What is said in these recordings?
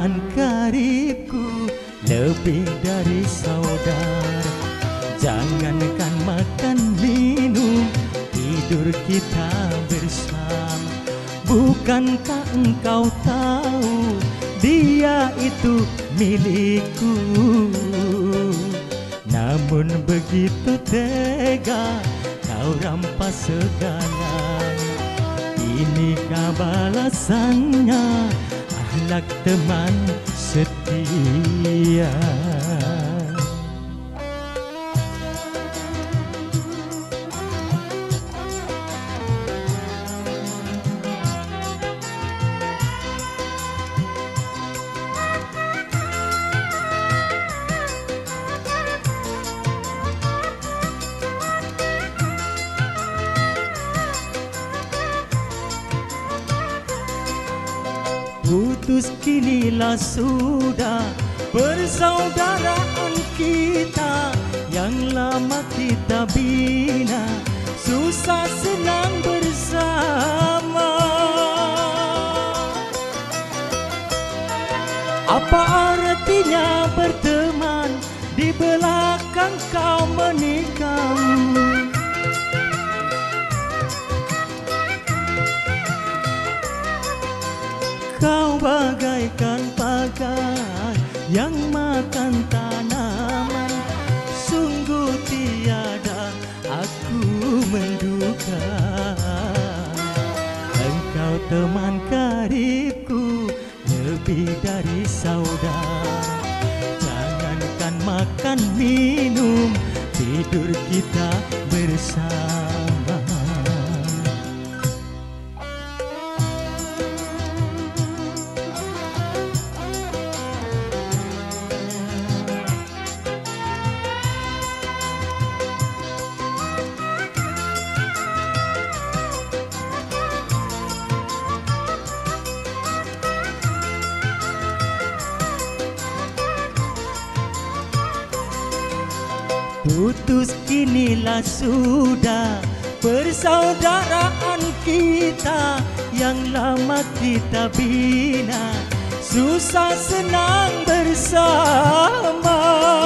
teman karibku, lebih dari saudara. Jangankan makan minum, tidur kita bersama. Bukankah engkau tahu dia itu milikku? Namun begitu tega kau rampas segalanya. Inikah balasannya, akhlak teman setia. Putus kinilah sudah persaudaraan kita yang lama kita bina, susah senang bersama. Apa artinya berteman di belakang kau menikam? Kau bagaikan pagar yang makan tanaman. Sungguh tiada aku menduga engkau teman karibku, lebih dari saudara. Jangankan makan minum, tidur kita bersama. Putus kinilah sudah persaudaraan kita yang lama kita bina, susah senang bersama.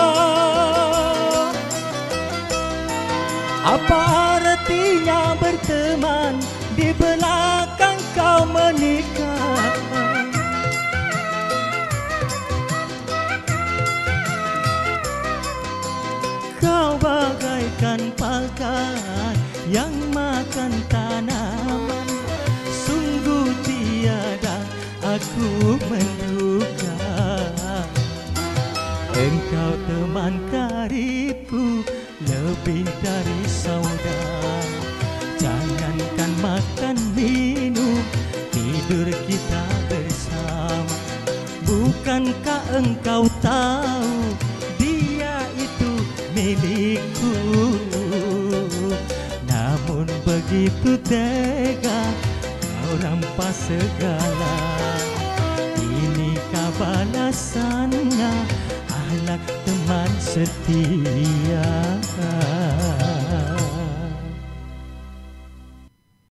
Apa artinya berteman di belakang kau menikah? Kau bagaikan pagar yang makan tanaman. Sungguh tiada aku menduga engkau teman karibku, lebih dari saudara. Jangankan makan minum, tidur kita bersama. Bukankah engkau tahu dia itu milikku? Namun begitu tega kau rampas segala. Inikah balasannya, akhlak teman setia.